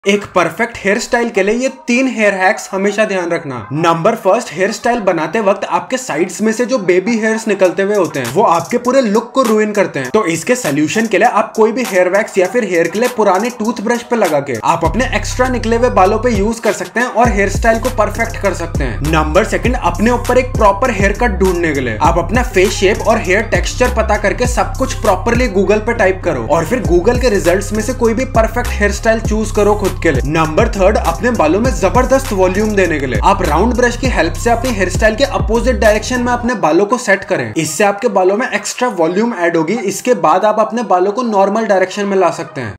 एक perfect hair style के लिए ये 3 हेयर हैक्स हमेशा ध्यान रखना। नंबर फर्स्ट, हेयर स्टाइल बनाते वक्त आपके साइड्स में से जो बेबी हेयर्स निकलते हुए होते हैं वो आपके पूरे लुक को रूइन करते हैं। तो इसके सोल्यूशन के लिए आप कोई भी हेयर वैक्स या फिर हेयर क्ले पुराने टूथब्रश पे लगा के आप अपने एक्स्ट्रा निकले हुए बालों पे यूज कर सकते हैं और हेयर स्टाइल को परफेक्ट कर सकते हैं। नंबर सेकंड, अपने ऊपर एक प्रॉपर हेयर कट ढूंढने के लिए आप अपना फेस शेप और हेयर टेक्सचर पता करके सब कुछ प्रॉपरली गूगल पे टाइप करो और फिर गूगल के रिजल्ट्स में से कोई भी परफेक्ट हेयर स्टाइल चूज करो खुद के लिए। नंबर थर्ड, अपने बालों में जबरदस्त वॉल्यूम देने के लिए आप राउंड ब्रश की हेल्प से अपनी हेयर स्टाइल के अपोजिट डायरेक्शन में अपने बालों को सेट करें। इससे आपके बालों में एक्स्ट्रा वॉल्यूम ऐड होगी। इसके बाद आप अपने बालों को नॉर्मल डायरेक्शन में ला सकते हैं।